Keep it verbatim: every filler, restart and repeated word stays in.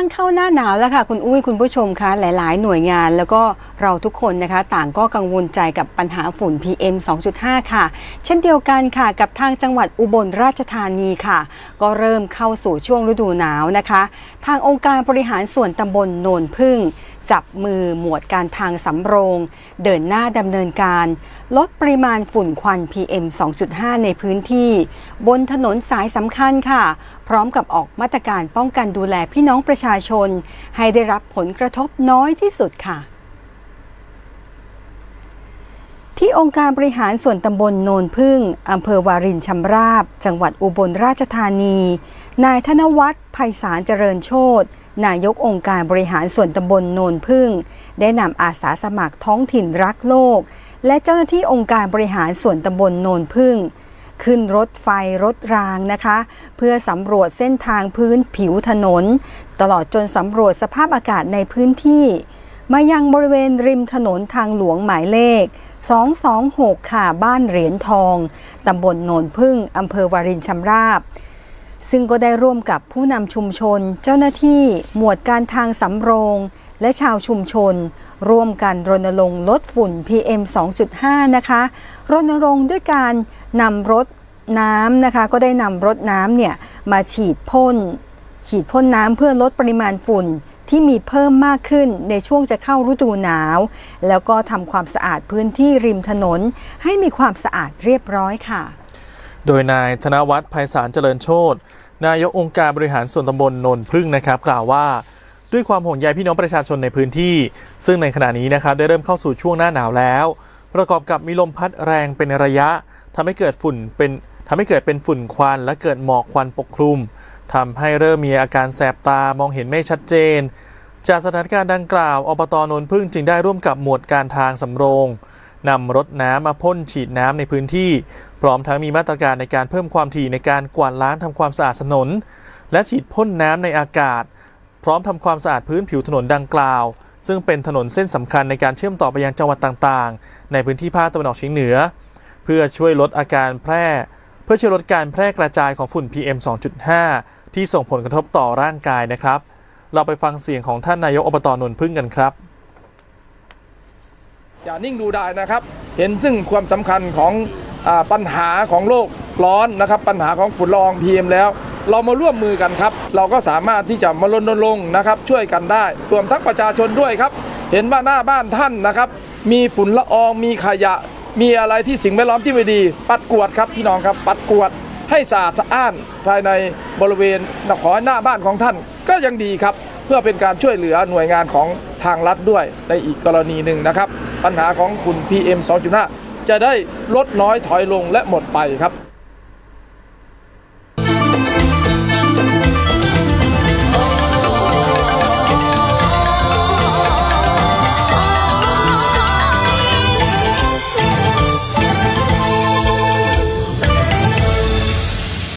างเข้าหน้าหนาวแล้วค่ะคุณอุ้ยคุณผู้ชมคะหลายๆหน่วยงานแล้วก็เราทุกคนนะคะต่างก็กังวลใจกับปัญหาฝุ่น พี เอ็ม สองจุดห้า ค่ะเช่นเดียวกันค่ะกับทางจังหวัดอุบลราชธานีค่ะก็เริ่มเข้าสู่ช่วงฤดูหนาวนะคะทางองค์การบริหารส่วนตำบลโนนพึ่งจับมือหมวดการทางสำโรงเดินหน้าดำเนินการลดปริมาณฝุ่นควัน พี เอ็ม สองจุดห้า ในพื้นที่บนถนนสายสำคัญค่ะพร้อมกับออกมาตรการป้องกันดูแลพี่น้องประชาชนให้ได้รับผลกระทบน้อยที่สุดค่ะที่องค์การบริหารส่วนตำบลโนนพึ่งอำเภอวารินชำราบจังหวัดอุบลราชธานีนายธนวัฒน์ไพศาลเจริญโชตินายกองค์การบริหารส่วนตำบลโนนพึ่งได้นำอาสาสมัครท้องถิ่นรักโลกและเจ้าหน้าที่องค์การบริหารส่วนตำบลโนนพึ่งขึ้นรถไฟรถรางนะคะเพื่อสำรวจเส้นทางพื้นผิวถนนตลอดจนสำรวจสภาพอากาศในพื้นที่มายังบริเวณริมถนนทางหลวงหมายเลขสองสองหกค่ะบ้านเหรียญทองตำบลโนนพึ่งอำเภอวารินชำราบซึ่งก็ได้ร่วมกับผู้นำชุมชนเจ้าหน้าที่หมวดการทางสำโรงและชาวชุมชนร่วมกันรณรงค์ลดฝุ่น พี เอ็ม สองจุดห้า นะคะรณรงค์ด้วยการนำรถน้ำนะคะก็ได้นำรถน้ำเนี่ยมาฉีดพ่นฉีดพ่นน้ำเพื่อลดปริมาณฝุ่นที่มีเพิ่มมากขึ้นในช่วงจะเข้าฤดูหนาวแล้วก็ทำความสะอาดพื้นที่ริมถนนให้มีความสะอาดเรียบร้อยค่ะโดยนายธนวัฒน์ไพศาลเจริญโชตินายกองค์การบริหารส่วนตำบลโนนพึ่งนะครับกล่าวว่าด้วยความห่วงใยพี่น้องประชาชนในพื้นที่ซึ่งในขณะนี้นะครับได้เริ่มเข้าสู่ช่วงหน้าหนาวแล้วประกอบกับมีลมพัดแรงเป็นระยะทำให้เกิดฝุ่นเป็นทำให้เกิดเป็นฝุ่นควันและเกิดหมอกควันปกคลุมทำให้เริ่มมีอาการแสบตามองเห็นไม่ชัดเจนจากสถานการณ์ดังกล่าวอบต.โนนพึ่งจึงได้ร่วมกับหมวดการทางสำโรงนำรถน้ำมาพ่นฉีดน้ำในพื้นที่พร้อมทั้งมีมาตรการในการเพิ่มความถี่ในการกวาดล้างทำความสะอาดถนนและฉีดพ่นน้ำในอากาศพร้อมทำความสะอาดพื้นผิวถนนดังกล่าวซึ่งเป็นถนนเส้นสำคัญในการเชื่อมต่อไปยังจังหวัดต่างๆในพื้นที่ภาคตะวันออกเฉียงเหนือเพื่อช่วยลดอาการแพร่เพื่อช่วยลดการแพร่กระจายของฝุ่น พี เอ็ม สองจุดห้า ที่ส่งผลกระทบต่อร่างกายนะครับเราไปฟังเสียงของท่านนายกอบต.โนนพึ่งกันครับอย่านิ่งดูได้นะครับเห็นซึ่งความสำคัญของปัญหาของโลกร้อนนะครับปัญหาของฝุ่นละออง พี เอ็ม แล้วเรามาร่วมมือกันครับเราก็สามารถที่จะมารณรงค์นะครับช่วยกันได้รวมทั้งประชาชนด้วยครับเห็นว่าหน้าบ้านท่านนะครับมีฝุ่นละอองมีขยะมีอะไรที่สิ่งแวดล้อมที่ไม่ดีปัดกวาดครับพี่น้องครับปัดกวาดให้สะอาดสะอ้านภายในบริเวณขอหน้าบ้านของท่านก็ยังดีครับเพื่อเป็นการช่วยเหลือหน่วยงานของทางรัฐด้วยในอีกกรณีหนึ่งนะครับปัญหาของฝุ่น พี เอ็ม สองจุดห้า จะได้ลดน้อยถอยลงและหมดไปครับ